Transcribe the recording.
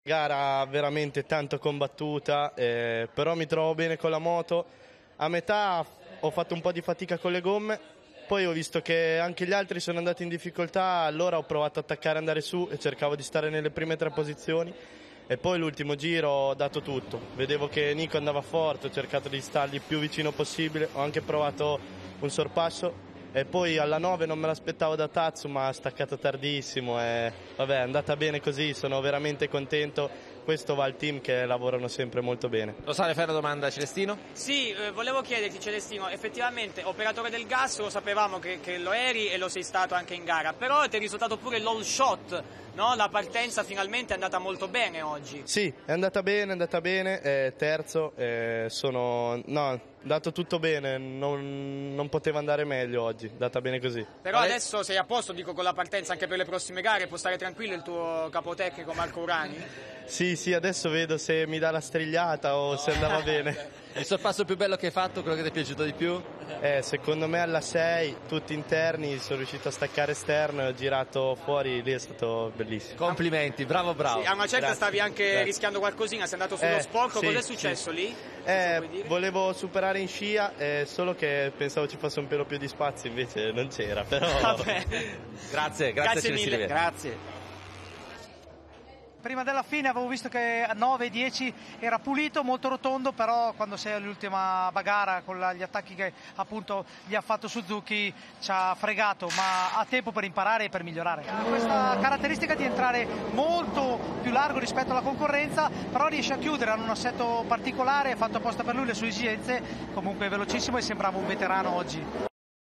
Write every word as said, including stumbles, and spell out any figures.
Gara veramente tanto combattuta, eh, però mi trovo bene con la moto. A metà ho fatto un po' di fatica con le gomme, poi ho visto che anche gli altri sono andati in difficoltà, allora ho provato ad attaccare e andare su e cercavo di stare nelle prime tre posizioni. E poi l'ultimo giro ho dato tutto, vedevo che Nico andava forte, ho cercato di stargli più vicino possibile, ho anche provato un sorpasso. E poi alla nove non me l'aspettavo da Tatsu, ma ha staccato tardissimo e vabbè, è andata bene così, sono veramente contento. Questo va al team che lavorano sempre molto bene. Lo sa, le fai una domanda, Celestino? Sì, eh, volevo chiederti, Celestino, effettivamente operatore del gas lo sapevamo che, che lo eri e lo sei stato anche in gara, però ti è risultato pure l'all shot, no? La partenza finalmente è andata molto bene oggi. Sì, è andata bene, è andata bene, eh, terzo, eh, sono... no, dato tutto bene, non, non poteva andare meglio oggi, data bene così. Però vale. Adesso sei a posto, dico, con la partenza anche per le prossime gare, può stare tranquillo il tuo capotecnico Marco Urani? Sì, sì, adesso vedo se mi dà la strigliata o se andava bene. Il sorpasso più bello che hai fatto, quello che ti è piaciuto di più? Eh, secondo me alla sei, tutti interni, sono riuscito a staccare esterno e ho girato fuori, lì è stato bellissimo. Complimenti, bravo bravo. Sì, a una certa Grazie. stavi anche Grazie. rischiando qualcosina, sei andato sullo eh, sporco, sì, cosa è successo sì. lì? Eh, volevo superare in scia, eh, solo che pensavo ci fosse un pelo più di spazio, invece non c'era, però... Vabbè. Grazie, grazie, grazie mille, grazie. Prima della fine avevo visto che a nove dieci era pulito, molto rotondo, però quando sei all'ultima bagara con la, gli attacchi che appunto gli ha fatto Suzuki ci ha fregato, ma ha tempo per imparare e per migliorare. Ha questa caratteristica di entrare molto più largo rispetto alla concorrenza, però riesce a chiudere, hanno un assetto particolare, fatto apposta per lui, le sue esigenze, comunque velocissimo e sembrava un veterano oggi.